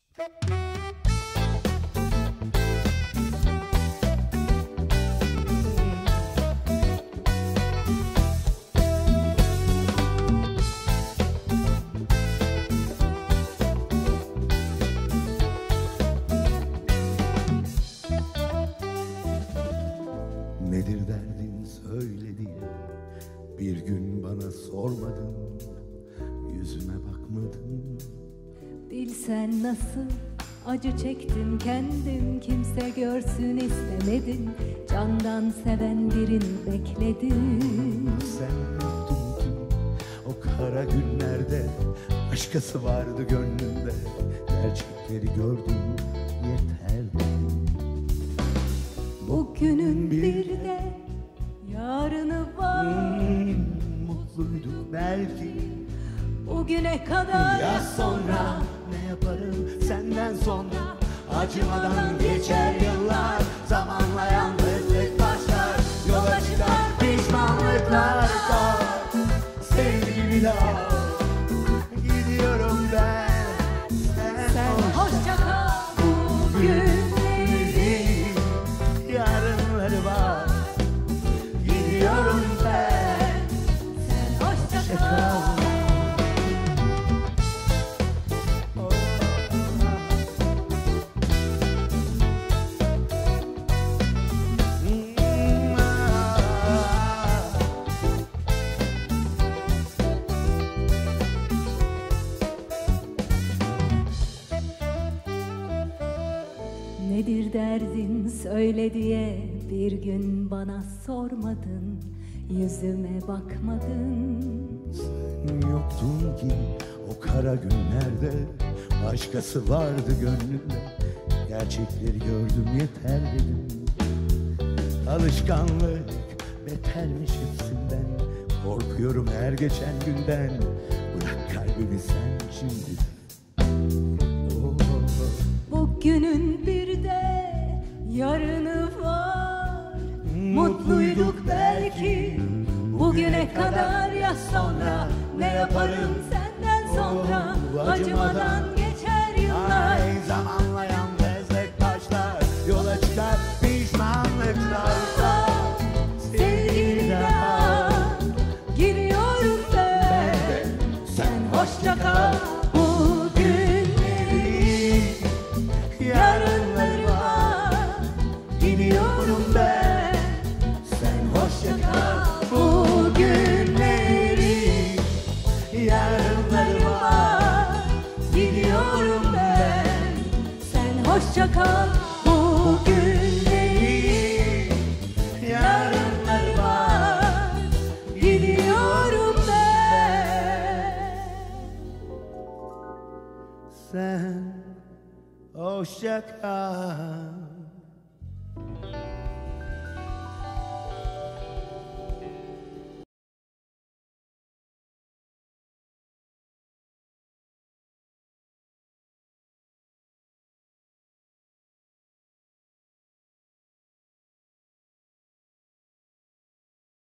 Nedir derdin söyle diye bir gün bana sormadın, yüzüme bakmadın. Bilsen nasıl acı çektim kendim, kimse görsün istemedim, candan seven birini bekledim. Sen yoktun ki o kara günlerde, başkası vardı gönlümde, gerçekleri gördüm yeterdi. Bugünün bir de yarını var. Mutluyduk belki. Bugüne kadar Ya sonra ne yaparım senden sonra? Acımadan geçer yıllar, zamanla yalnızlık başlar. Yola çıkar pişmanlıklar da, sevgili daha. Gidiyorum ben, sen hoşça kal. Bugünleri yarınları var. Gidiyorum ben, sen hoşça kal. Nedir derdin söyle diye bir gün bana sormadın, yüzüme bakmadın. Sen yoktun ki o kara günlerde, başkası vardı gönlümde, gerçekleri gördüm yeter dedim. Alışkanlık betermiş hepsinden, korkuyorum her geçen günden. Bırak kalbimi sen şimdi. Bugünün bir de yarını var. Mutluyduk belki bugüne kadar, ya sonra ne yaparım senden sonra? Acımadan geçer yıllar. Ay zamanla yalnızlık başlar, yola çıkar pişmanlıklarsa. Sevgili daha giriyorum ben, sen hoşça kal. Yarınları var, gidiyorum ben, sen hoşça kal. Bugünleri, yarınları var, gidiyorum ben, sen hoşça kal. Bugünleri, yarınları var, gidiyorum ben. Sen hoşça kal.